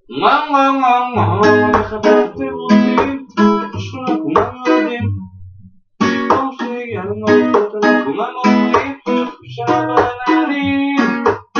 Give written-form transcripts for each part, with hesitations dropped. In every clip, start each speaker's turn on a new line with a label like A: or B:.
A: מה, מחפש אתם רוצים, בשכונה כולם יודעים, כמו שהגיע למות, כולם אומרים, שבננים.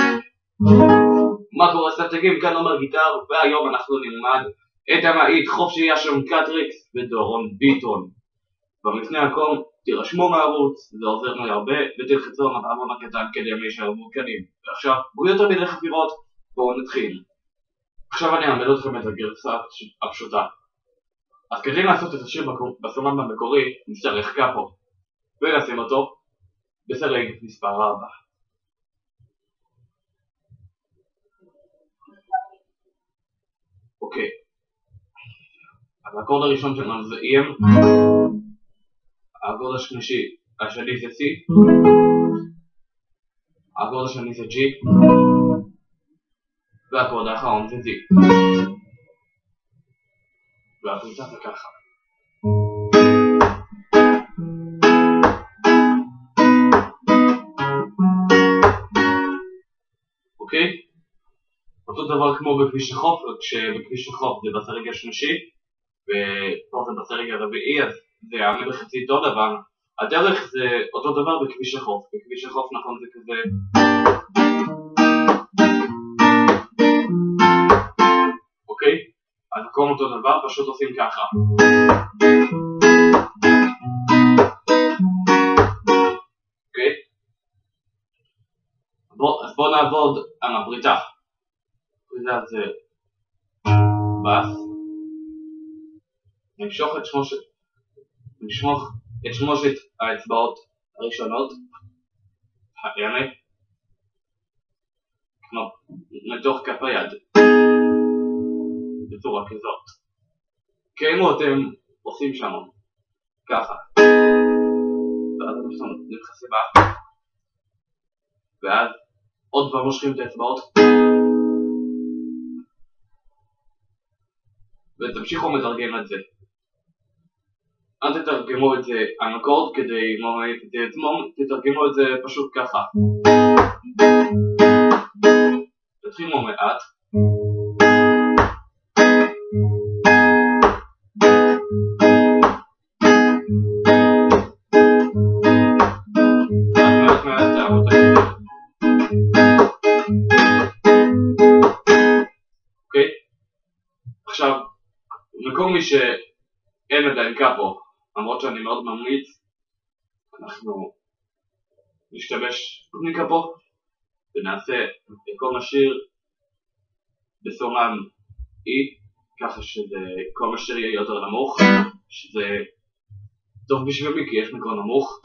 A: מה קורה סטגים? כאן אומר גיטר, והיום אנחנו נלמד את המאית חופשייה של קטריקס ודורון ביטון. ולפני הכל, תירשמו מהערוץ, זה עוזר לי הרבה, ותלחצו על המון הקטן כדי להישאר מעודכנים. ועכשיו, בלי יותר מדי חפירות, בואו נתחיל. עכשיו אני אעמד אתכם את הגרסה הפשוטה. אז כדי לעשות את השיר בסולם המקורי, נצטרך קאפו, ונשים אותו בסרג מספר 4. אוקיי. אז האקורד הראשון שלנו זה EM, האקורד השני זה C, האקורד השני זה G, והאקורד האחרון זה D. והפריצה זה ככה. אוקיי? אותו דבר כמו בכביש החוף, כשבכביש החוף זה בסרג השלישי, ופה זה בסרג הרביעי, אז זה יעמד בחצי טון, אבל הדרך זה אותו דבר בכביש החוף. בכביש החוף נכון זה כזה. אוקיי? אז הכל אותו דבר, פשוט עושים ככה. אוקיי? אז בואו נעבוד על הבריטה. הבריטה זה בס. נמשוך את שלושת האצבעות הראשונות, האלה, מתוך כף היד, בצורה כזאת. כאילו אתם עושים שם, ככה. ואז אתם נכנסים בה, ואז עוד פעם מושכים את האצבעות, ותמשיכו מתרגם את זה. אל תתרגמו את זה על אקורד כדי לממש את זה עצמו, תתרגמו את זה פשוט ככה. תתחילו מעט. מעט תעבוד את זה. אוקיי? עכשיו, לכל מי שאין עדיין קאפו, למרות שאני מאוד ממליץ, אנחנו נשתמש בקאפו ונעשה את כל השיר בסולם E, ככה שכל השיר יהיה יותר נמוך, שזה טוב בשבילי כי יש מקור נמוך.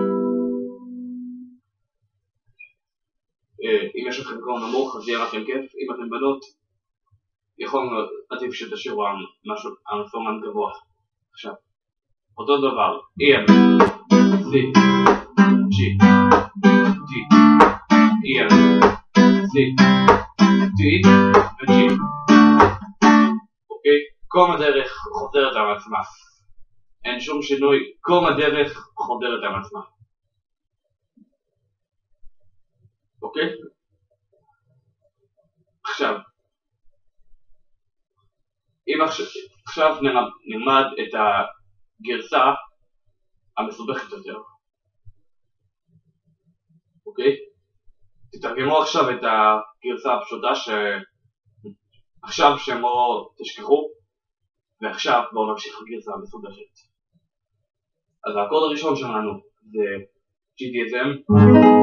A: אם יש לכם מקור נמוך אז יהיה לכם כיף. אם אתם בנות, יכול להיות עדיף שתשאירו על סולם גבוה. עכשיו אותו דבר, EM, C, G, D, EM, C, D ו-G. אוקיי? כל הדרך חוזרת על עצמה. אין שום שינוי, כל הדרך חוזרת על עצמה. אוקיי? עכשיו נלמד את הגרסה המסובכת יותר. אוקיי? תתרגמו עכשיו את הגרסה הפשוטה עכשיו שמו תשכחו, ועכשיו בואו נמשיך לגרסה המסובכת. אז האקורד הראשון שלנו זה GDSM,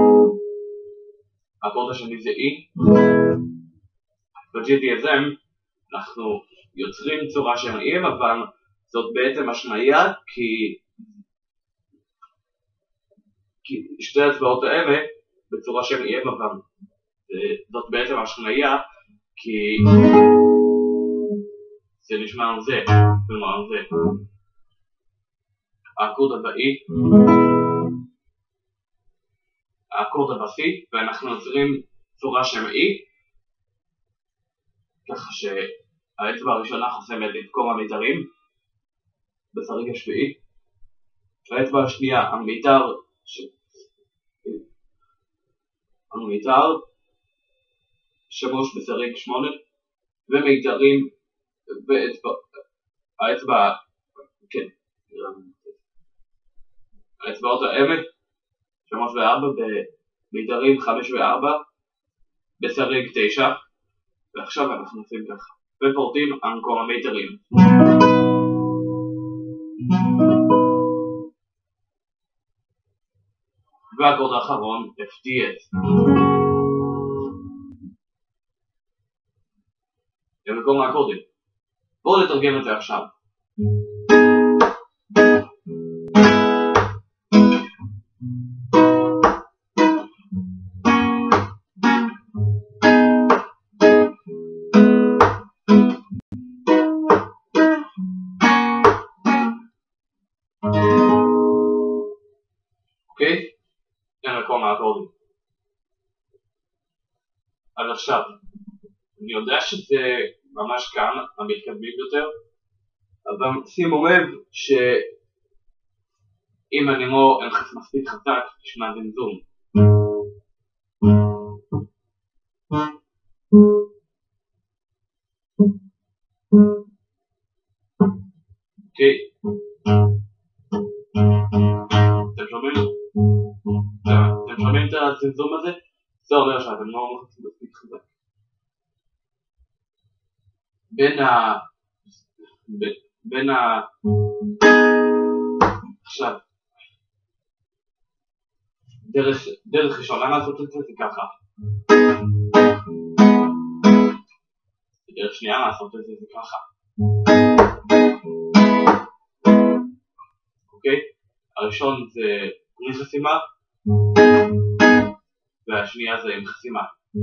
A: האקורד השני זה E. ב-GDSM אנחנו יוצרים צורה של EM, אבל זאת בעצם השניה כי שתי האצבעות האלה בצורה של EM, אבל זאת בעצם השניה כי זה נשמע על זה, כלומר על זה. האקורד הבאי, האקורד הבאסי, ואנחנו יוצרים צורה של E, ככה שהאצבע הראשונה חוסמת את כל המיתרים בסרג השביעי. האצבע השנייה, המיתר שמוש בסרג 8, ומיתרים האצבע, כן, האצבעות האמת 3 ו-4, במיתרים 5 ו-4, בסריג 9, ועכשיו אנחנו עושים ככה, ופורטים על מקום המיתרים. והאקורד האחרון, FDS. במקום האקורדים. בואו נתרגם את זה עכשיו. אוקיי? זה מקום האקורדים. אז עכשיו, אני יודע שזה ממש כאן, המתקדמים יותר, אבל שימו לב שאם אני לא אלחץ מספיק חזק, תשמע זמזום. אוקיי? אתם שומעים את הזמזום הזה? זה אומר שאתם לא מלחצים מספיק חזק. עכשיו, דרך ראשונה לעשות את זה ככה. דרך שנייה לעשות את זה ככה. אוקיי? הראשון זה בלי חסימה, והשנייה זה עם חסימה.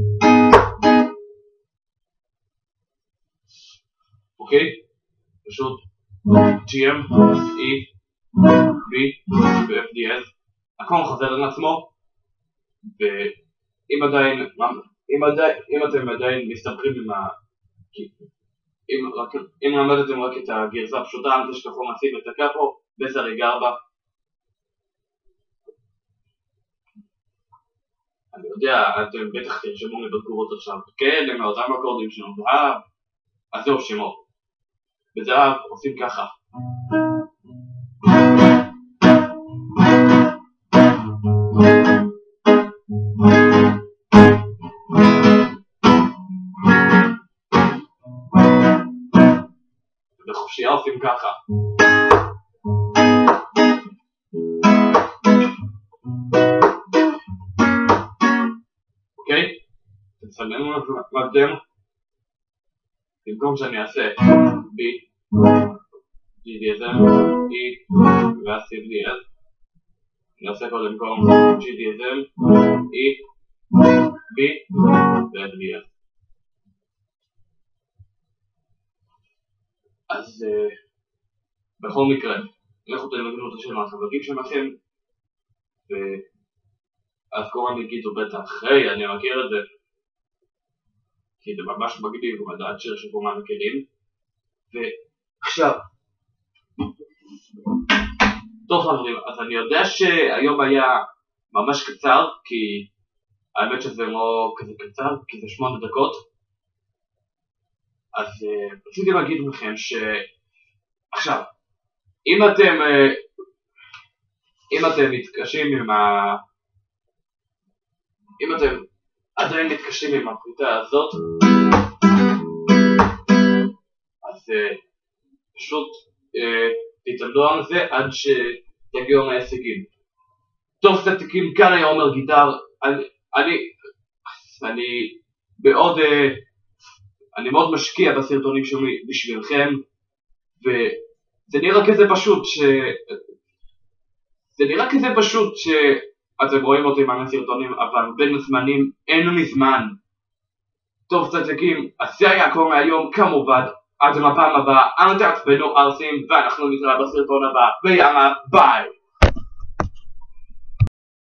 A: אוקיי? פשוט GM, E, B ו-FDS, הכל חוזר על עצמו, ואם אתם עדיין מסתבכים עם אם למדתם רק את הגרסה הפשוטה, אל תשכחו לשים את הקאפו בסריג 4. אני יודע, אתם בטח תרשמו לי בתגובות עכשיו, כן, הם מאותם אקורדים שלנו, זהב, אז זהו שמות. בזהב עושים ככה. בחופשייה עושים ככה. אוקיי? תצלמו מקדם. במקום שאני אעשה B, GDSM, E ו-CDS, אני עושה קודם כל GDSM, E, B ו-FDS. אז בכל מקרה, לכו תלמדו את השם מהחברים שלכם, ואז כמובן יגידו בטח, היי, אני מכיר את זה, כי זה ממש מגניב, הוא מדעת שיר של כמובן הכלים. ועכשיו, טוב חברים, אז אני יודע שהיום היה ממש קצר, כי האמת שזה לא כזה קצר, כי זה 8 דקות. אז רציתי להגיד לכם עכשיו, אם אתם מתקשים אם אתם עדיין מתקשים עם הפריטה הזאת, אז פשוט תתעמדו על זה עד שתגיעו מההישגים. טוב סטטיקים, כאן היה עומר גיטר. אני מאוד משקיע בסרטונים שלי בשבילכם, וזה נראה כזה פשוט שאתם רואים אותי עם הסרטונים, אבל בין הזמנים אין לי זמן. טוב סטטיקים, אז זה היה הכל מהיום, כמובן עד לפעם הבאה, אל תעצבנו ארסים, ואנחנו נתראה בסרטון הבא, ויאללה ביי.